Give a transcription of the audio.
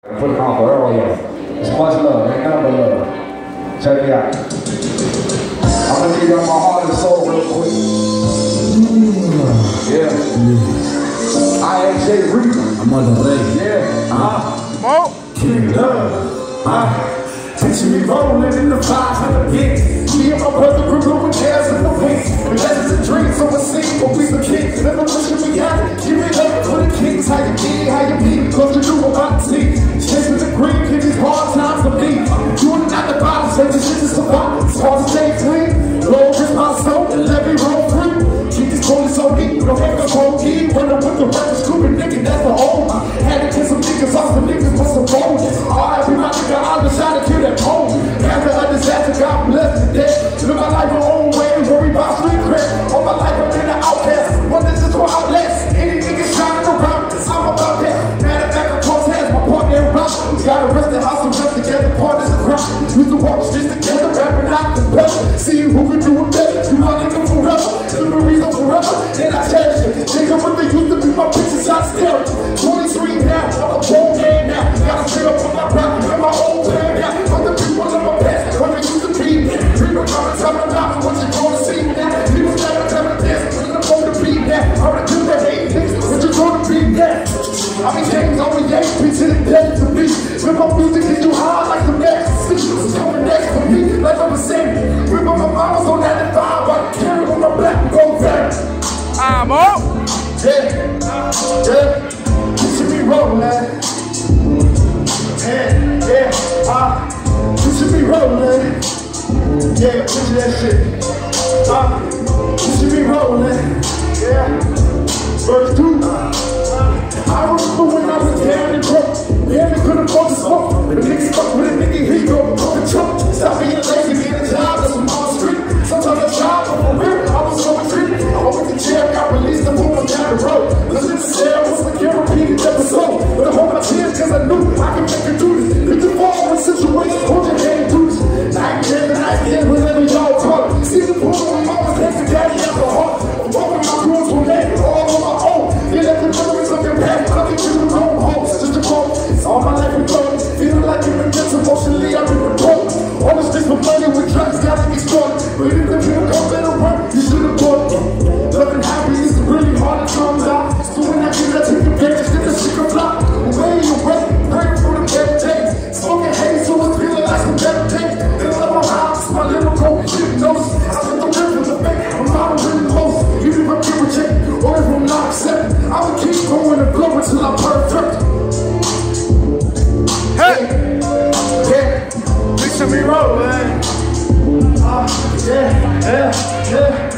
Put it on earlier. It's much love, ain't nothing but love. Check it out. I'm gonna give y'all my heart and soul real quick. Yeah. I am Jay Reaper. I'm on the way. Yeah. King Love. Teaching me rolling in the 500 hits. Me and my brother grew up with cares in the wings. And legends and dreams on a scene, but we the kings. Never wishing we had it. Give it up for the kings. How you get, how you be, cause you knew about the team. Chasing the green, give these hard times to me. Doing it at the bottom, say this shit to survive. It's hard to stay clean. Lord is my soul, and let me roll free. Keep these bullets on me, don't have the whole key. Running with the record, stupid nigga, that's the old. Had to get some niggas off the niggas, what's the phone? Alright, we my nigga, I'm just trying to kill that home. After a disaster, God bless the dead. Live my life my own way, worry about street cred. All my life I've been an outcast. One that's just for outlast. Any niggas trying to around, cause I'm about that. Matter of fact, I cross hands, my partner and rock. Got arrested, house and rest together, partners and crime. Used to walk streets together, rapping out the better. See who can do it better. You my nigga forever. Still the reason forever. And I cherish it. Think of what they used to be, my pictures out staring. 23 now, I'm a grown man now. Gotta stay up on my rap and my old plan now. But the people of my past, when they used to be. People trying to tell me now, what you gonna see now. People trying to tell me this, when I'm gonna be now. I'm gonna do that hate things, what you gonna be now. I mean, James only 8 to the death to me. When my music hit you hard like the next. It's coming next for me, like I'm a saint. Remember my mama's on 95, but I carry on my back and go back. I'm up. Yeah. You should be rolling, man. You should be rolling. Yeah, picture that shit. You should be rolling. Yeah. Verse 2. I remember when I was down and broke. Yeah, we couldn't afford to smoke. The niggas fuck with a nigga, he go on the choke. Stop being lazy, being a job, that's on the street. Sometimes I try, but for real, I was so retreated. I went to jail, got released, and moved down the road. Listen to cell, was like a repeated episode. But I hold my tears, cause I knew I could make it do this. If you fall in a situation, hold your hand, do this. Night again, whenever y'all talk. See the pool when mama's next to daddy at the heart. I'm walking my rules from that, all on my own. Yeah, that's the memories of your past, coming to the wrong homes. Just a quote, it's all my life with drugs. Feeling like you've been just emotionally, I've been broke. All the streets for money with drugs, gotta be strong. But if the people come better work, you should have bought it. Loving happy is really hard to come out. So when I get that to your parents, get the shit from block. Away, praying for the better days. Smoking haze, so it's feeling like some better days. They love my house, my lyrical hypnosis. I put the rip in the bank, I'm not really close. Even if I get rejected, or if I'm not accepted, I will keep going and blowing till I'm perfect. Hey! Yeah, picture me rolling. Yeah.